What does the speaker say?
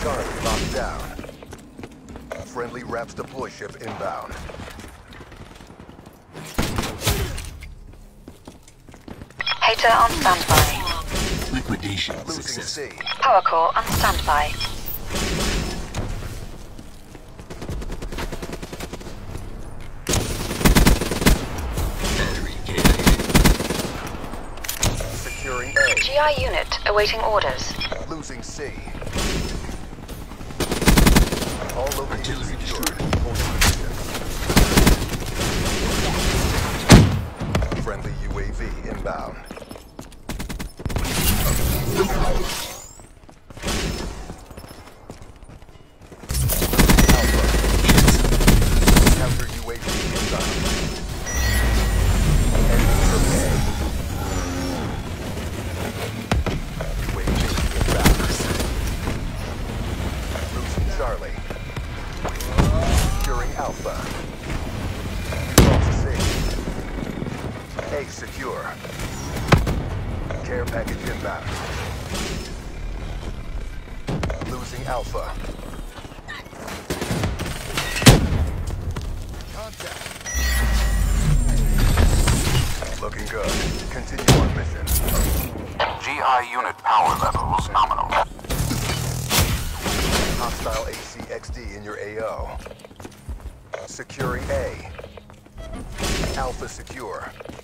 Charlie locked down. Friendly RAPS deploy ship inbound. Hater on standby. Liquidation Losing successful. C. Power core on standby. Battery KIA. Securing A. GI unit awaiting orders. Losing C. All locations Artillery secured. destroyed. Holding position. Friendly UAV inbound. Alpha. Counter UAV inbound. Enemy from A. UAV inbound. Losing Charlie. Securing Alpha. Lost C. A secure. Care package inbound. Losing Alpha. Contact. Looking good. Continue on mission. GI unit power levels nominal. Hostile ACXD in your AO. Securing A. Alpha secure.